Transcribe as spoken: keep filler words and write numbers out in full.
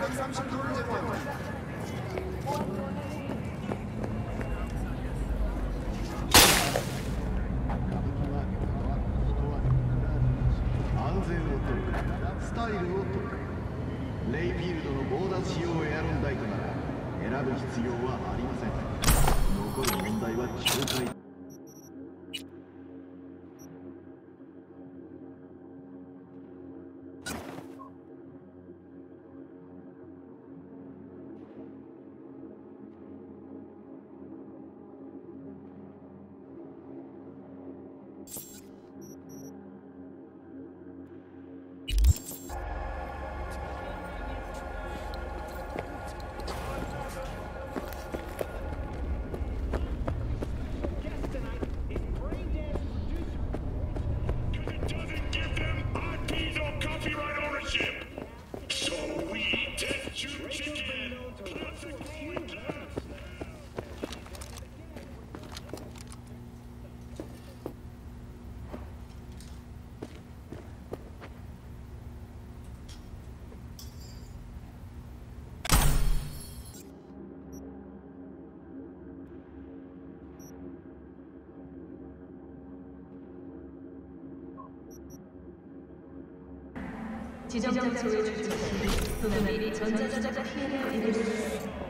백삼십 도를 제거합니다.スタイルを取る。レイフィールドの防弾仕様エアロンダイトなら選ぶ必要はありません。残る問題は境界。 지정 장소에 주차시 또는 미리 전자저작 피해를 입을 수 있습니다.